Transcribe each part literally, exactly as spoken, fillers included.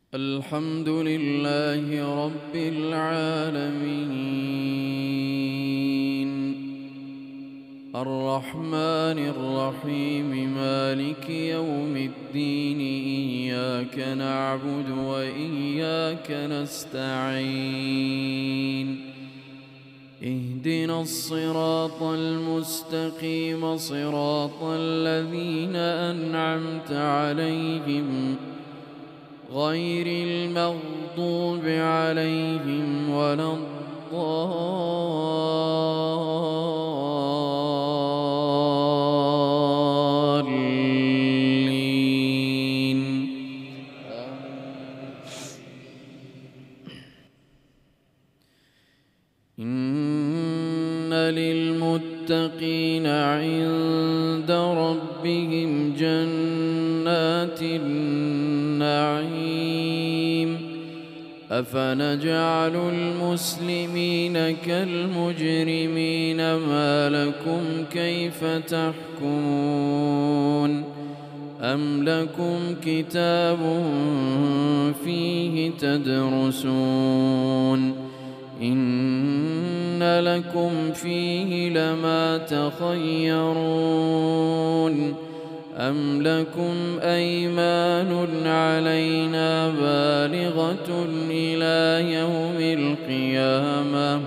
الحمد لله رب العالمين الرحمن الرحيم مالك يوم الدين إياك نعبد وإياك نستعين اهدنا الصراط المستقيم صراط الذين أنعمت عليهم غير المغضوب عليهم ولا الضالين. إن للمتقين عند ربهم جنات النعيم أفنجعل المسلمين كالمجرمين ما لكم كيف تحكمون أم لكم كتاب فيه تدرسون إن لكم فيه لما تخيرون أم لكم أيمان علينا بالغة إلى يوم القيامة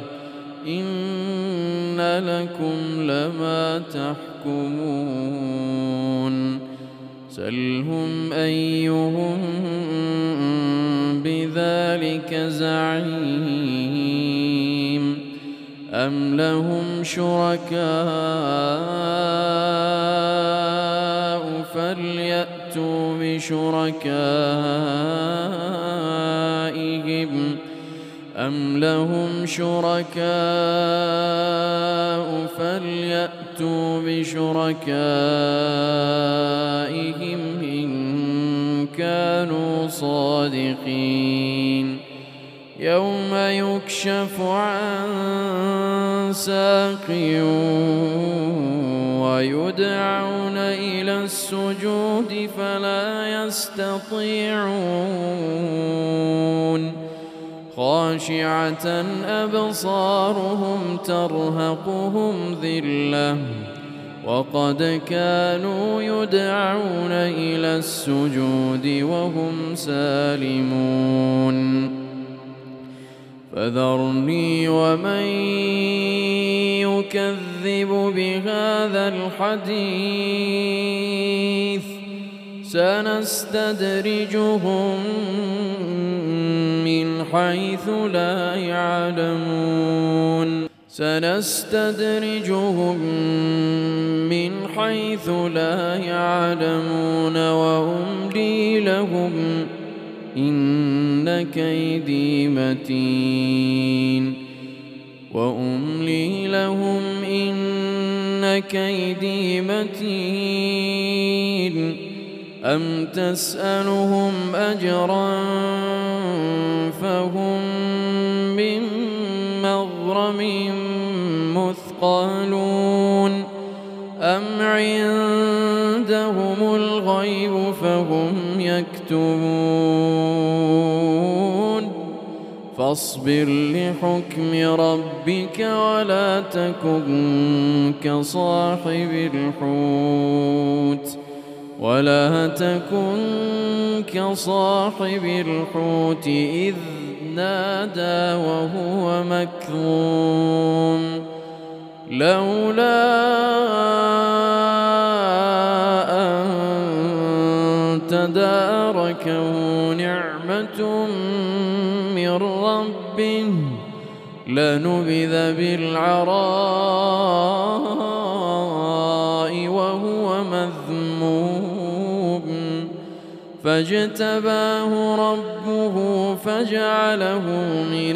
إن لكم لما تحكمون سلهم أيهم بذلك زعيم أم لهم شركاء فليأتوا بشركائهم أم لهم شركاء فليأتوا بشركائهم إن كانوا صادقين يوم يكشف عن ساق ويدعون إلى السجود فلا يستطيعون خاشعة أبصارهم ترهقهم ذلة وقد كانوا يدعون إلى السجود وهم سالمون فذرني ومن يكذب بهذا الحديث سنستدرجهم من حيث لا يعلمون سنستدرجهم من حيث لا يعلمون وأملي لهم إن كيدي متين وأملي لهم إن كيدي متين أم تسألهم أجرا فهم من مغرم مثقلون أم عندهم الغيب فهم يكتبون فاصبر لحكم ربك ولا تكن كصاحب الحوت ولا تكن كصاحب الحوت إذ نادى وهو مكظوم لولا أن تداركه نعمة من ربه لنبذ بالعراء وهو مذموم فاجتباه ربه فجعله من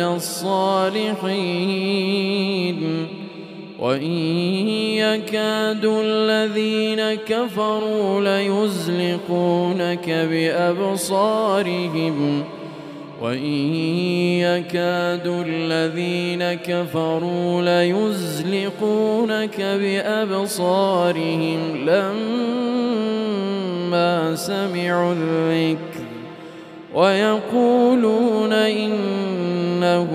الصالحين وإن يكاد الذين كفروا ليزلقونك بأبصارهم وإن يكاد الذين كفروا ليزلقونك بأبصارهم لما سمعوا الذكر ويقولون إنه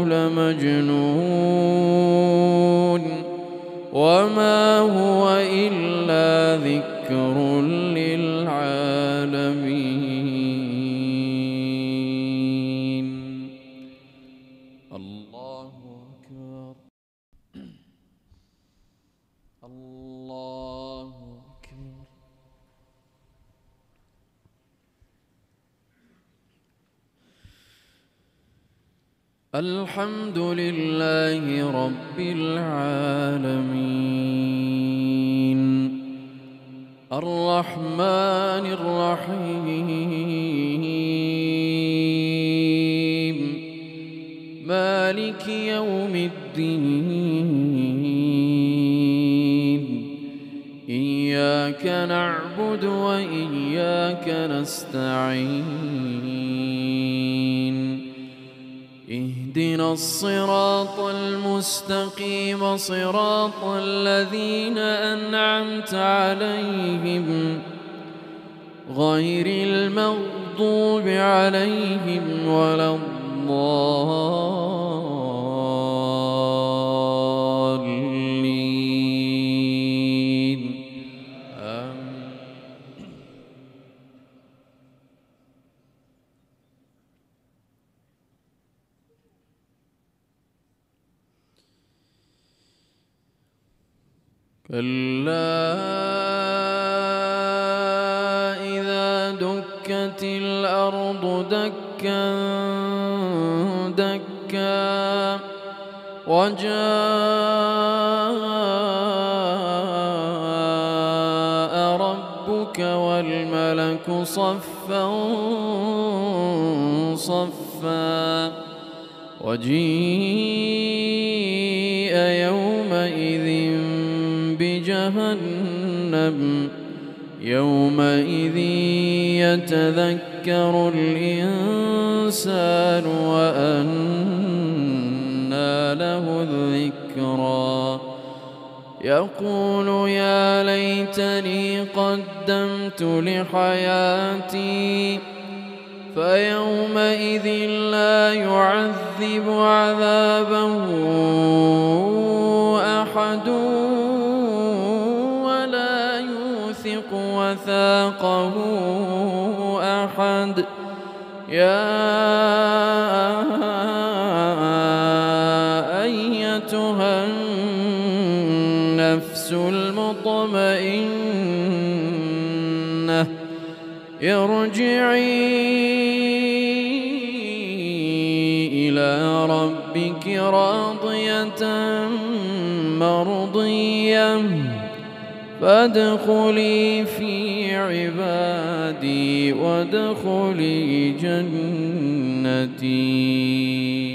لمجنون وما هو إلا ذكر للعالمين. الله أكبر. الله أكبر. الحمد لله رب العالمين الرحمن الرحيم مالك يوم الدين إياك نعبد وإياك نستعين اهدنا الصراط المستقيم صراط الذين أنعمت عليهم غير المغضوب عليهم ولا الضالين آمين. كلا إذا دكت الأرض دكا دكا وجاء ربك والملك صفا صفا وجيء يومئذ بجهنم يومئذ يتذكر الإنسان وأنى له الذكرى يقول يا ليتني قدمت لحياتي فيومئذ لا يعذب عذابه أحد ولا يوثق وثاقه أحد يا أيتها النفس المطمئنة ارجعي إلى ربك راضية مرضية فادخلي في عبادي وادخلي جنتي.